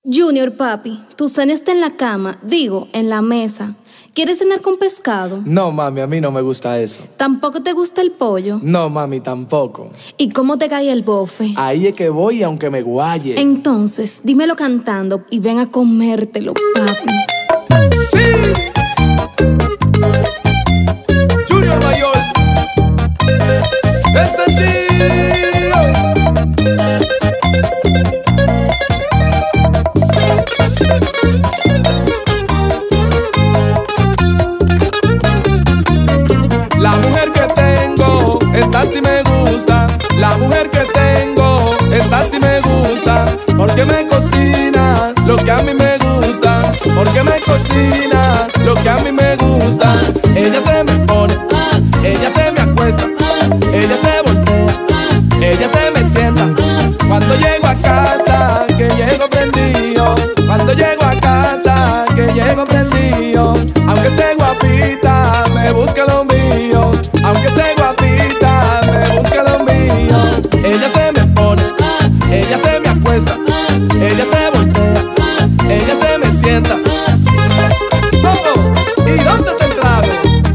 Junior, papi, tu cena está en la cama, digo, en la mesa. ¿Quieres cenar con pescado? No, mami, a mí no me gusta eso. ¿Tampoco te gusta el pollo? No, mami, tampoco. ¿Y cómo te cae el bofe? Ahí es que voy, aunque me guaye. Entonces, dímelo cantando y ven a comértelo, papi. ¡Sí! Junior Mayor, el sencillo. La mujer que tengo, esa sí me gusta. La mujer que tengo, esa sí me gusta. Porque me cocina lo que a mí me gusta. Porque me cocina lo que a mí me gusta. Ella se me pone, ella se me acuesta, ella se voltea, ella se me sienta. Cuando llego a casa, que llego prendido. Cuando llego a casa, que llego prendido. Aunque esté guapita, me busca lo mío. Aunque esté guapita, me busca lo mío. Ella se me pone, ella se me acuesta, ella se voltea, ella se me sienta. Oh, ¿y dónde te el trago?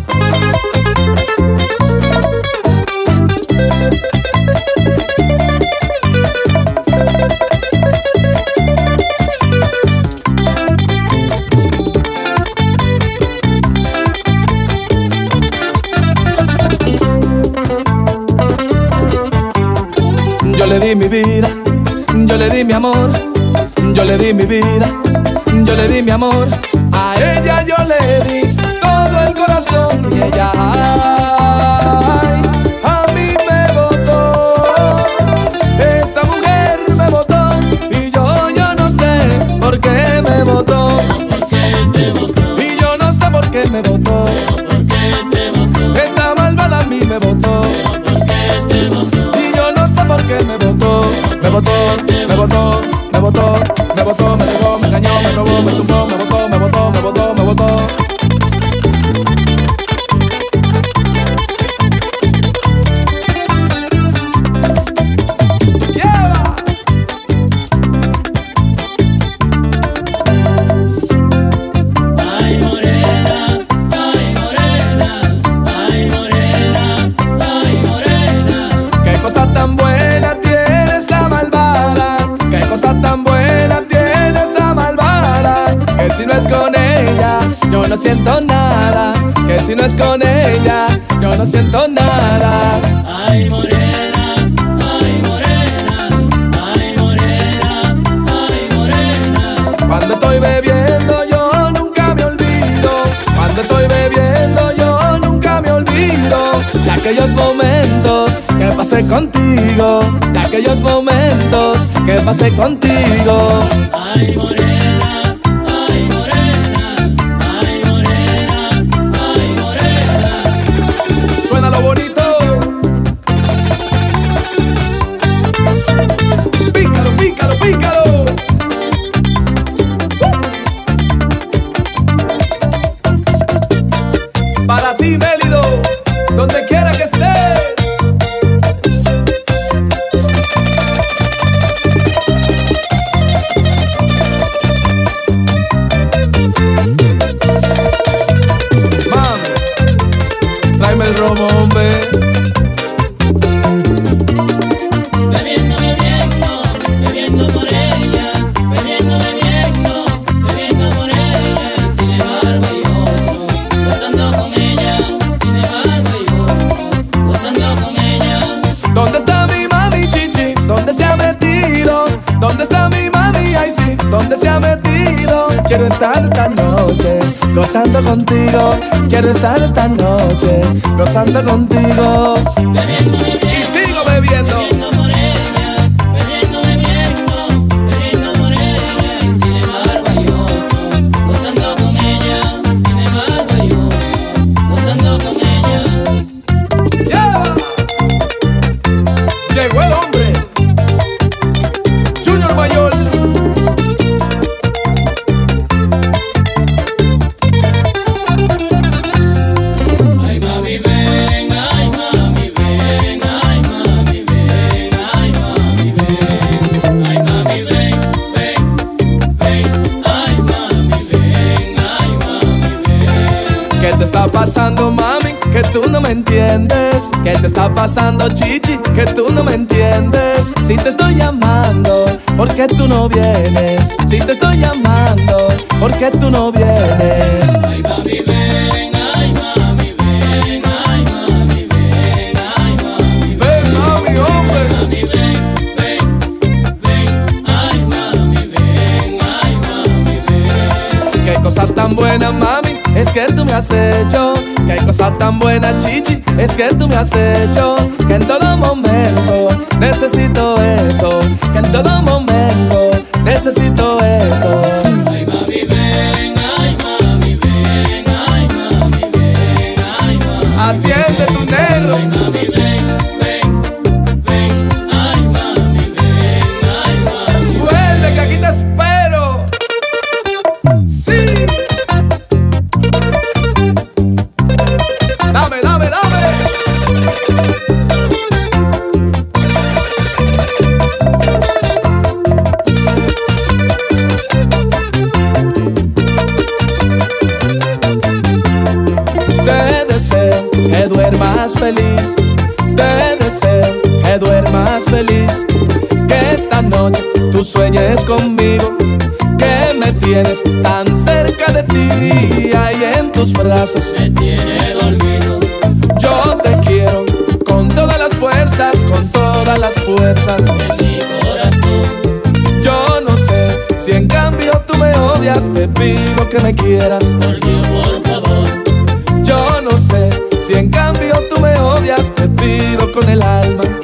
Yo le di mi vida, yo le di mi amor, yo le di mi vida, yo le di mi amor. A ella yo le di todo el corazón y ella, ay, a mí me botó. Esa mujer me botó y yo no sé por qué me botó. Y yo no sé por qué me botó. Esa malvada a mí me botó. ¿Por qué me botó? Me botó, me botó, me botó, me botó, me negó, me engañó, me robó, me zumbó, me botó, me botó, me botó, me botó. ¡Lleva! Ay, morena, ay, morena, ay, morena, ay, morena. Qué cosa tan buena tiene esa malvada. Qué cosa tan buena tiene esa malvada. Que si no es con ella, yo no siento nada. Que si no es con ella, yo no siento nada. Ay, morena, ay, morena, ay, morena, ay, morena. Cuando estoy bebiendo yo nunca me olvido. Cuando estoy bebiendo yo nunca me olvido de aquellos momentos que pasé contigo. De aquellos momentos que pasé contigo. Ay, morena, ay, morena, ay, morena, ay, morena. Suena lo bonito. Pícalo, pícalo, pícalo. Para ti, Mélido, donde quiera que estés. Mami, tráeme el romo, hombre. Bebiendo, bebiendo, bebiendo por ella. Bebiendo, bebiendo, bebiendo por ella. Sin embargo hay otro, gozando con ella. Sin embargo hay otro, gozando con ella. ¿Dónde está mi mami chichi? ¿Dónde se ha metido? ¿Dónde está mi mami? Ay sí, ¿dónde se ha metido? Quiero estar esta noche gozando contigo. Quiero estar esta noche gozando contigo. Bebiendo, bebiendo, Y sigo bebiendo. bebiendo por ella. Bebiendo, bebiendo, bebiendo por ella. Sin embargo hay otro, gozando con ella. Sin embargo hay otro, gozando con ella. ¡Yeah! Llegó el hombre, Junior Mayor. Ay, mami, ven, ay, mami, ven, ay, mami, ven. pasando, mami? Que tú no me entiendes. ¿Qué te está pasando, chichi? Que tú no me entiendes. Si te estoy llamando, ¿por qué tú no vienes? Si te estoy llamando, ¿por qué tú no vienes? Ay, mami, ven, ay, mami, ven, ay, mami, ven, ay, mami, ven. Ven, mami, hombre. Mami, ven, ay, mami, ven, ay, mami, ven. Qué cosas tan buenas, mami, es que tú me has hecho. Qué cosas tan buenas, chichi, es que tú me has hecho. Que en todo momento necesito eso. Que en todo momento necesito eso. Ay, mami, ven, ay, mami, ven, ay, mami, ven, ay, mami. Atiende tu negro. Ay, mami, ven, ay, mami, ven, ay, mami. Vuelve que aquí te espero. Sí. Dame, dame, dame. Te deseo que duermas feliz. Te deseo que duermas feliz. Que esta noche tú sueñes conmigo. Que me tienes tan cerca de ti. Ahí en tus brazos Me tiene dormido. yo te quiero con todas las fuerzas, con todas las fuerzas. Mi corazón, Yo no sé si en cambio tú me odias, te pido que me quieras. por Dios, por favor. Yo no sé si en cambio tú me odias, te pido con el alma